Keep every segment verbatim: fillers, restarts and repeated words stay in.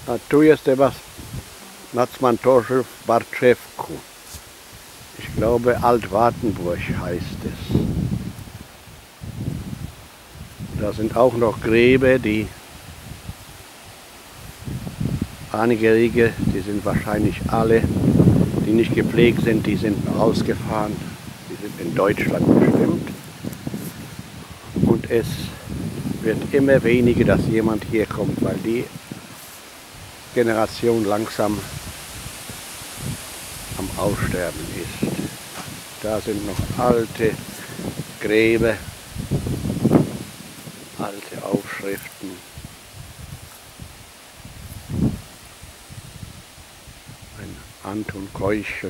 A tu jest etwas Natzmann-Torschel Bartschewku. Ich glaube Alt-Wartenburg heißt es. Da sind auch noch Gräber, die einige Riege, die sind wahrscheinlich alle, die nicht gepflegt sind, die sind rausgefahren. Die sind in Deutschland bestimmt. Und es wird immer weniger, dass jemand hier kommt, weil die Generation langsam am Aussterben ist. Da sind noch alte Gräber, alte Aufschriften. Ein Anton Keuchel.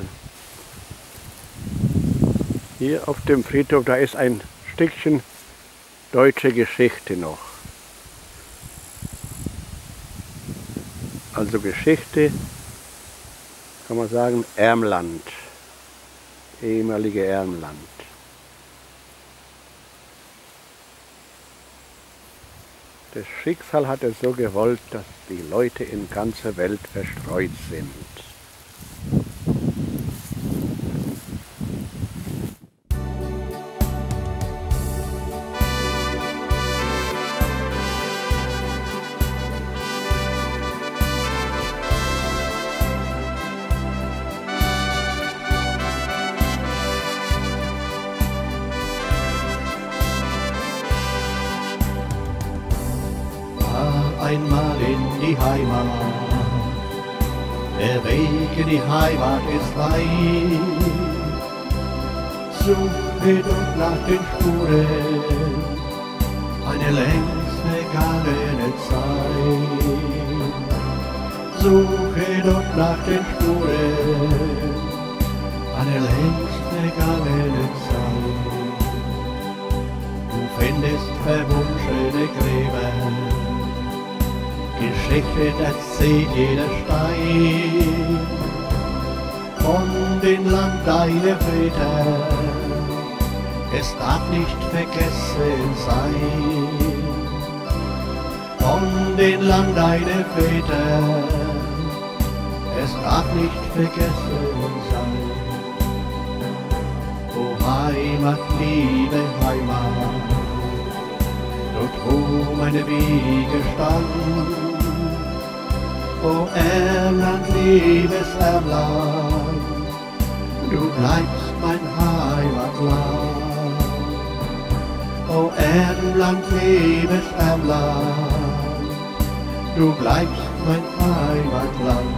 Hier auf dem Friedhof, da ist ein Stückchen deutsche Geschichte noch. Also Geschichte, kann man sagen, Ermland, ehemalige Ermland. Das Schicksal hat es so gewollt, dass die Leute in ganzer Welt verstreut sind. Einmal in die Heimat, der Weg in die Heimat ist weit. Suche dort nach den Spuren, eine längst vergangene Zeit. Suche dort nach den Spuren, eine längst vergangene Zeit. Du findest verwunschene Gräber, Geschichte erzählt jeder Stein von dem Land deiner Väter. Es darf nicht vergessen sein, von dem Land deiner Väter. Es darf nicht vergessen sein. O Heimat, liebe Heimat, dort wo meine Wiege stand. O Ermland, liebes Ermland, du bleibst mein Heimatland. O Ermland, liebes Ermland, du bleibst mein Heimatland.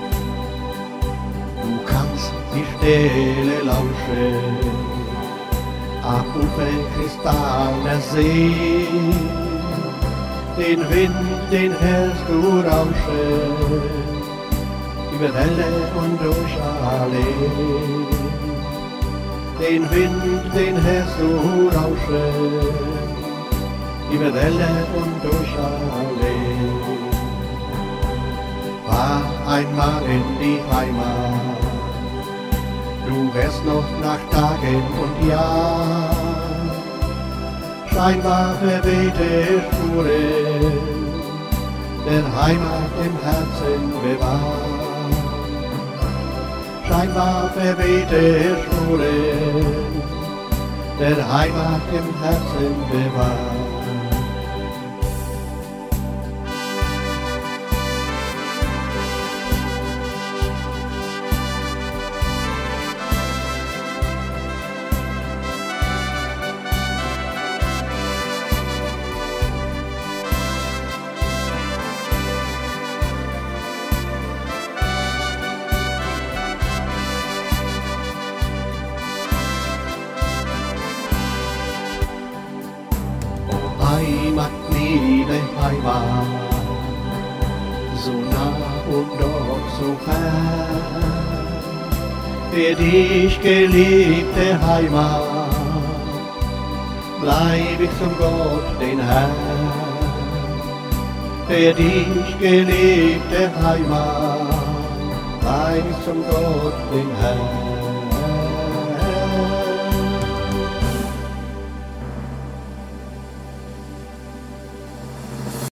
Du kannst die Stille lauschen, am Ufer kristallener See. Den Wind, den hörst du rauschen, über Welle und durch Allee. Den Wind, den hörst du rauschen, über Welle und durch Allee. Fahr einmal in die Heimat, du wirst noch nach Tagen und Jahren scheinbar verwehte Spuren der Heimat im Herzen bewahrt. Scheinbar verwehte Spuren der Heimat im Herzen bewahrt. Heimat, liebe Heimat, so nah und doch so fern. Für dich, geliebte Heimat, bleib ich zum Gott den Herrn. Für dich, geliebte Heimat, bleib ich zum Gott den Herrn.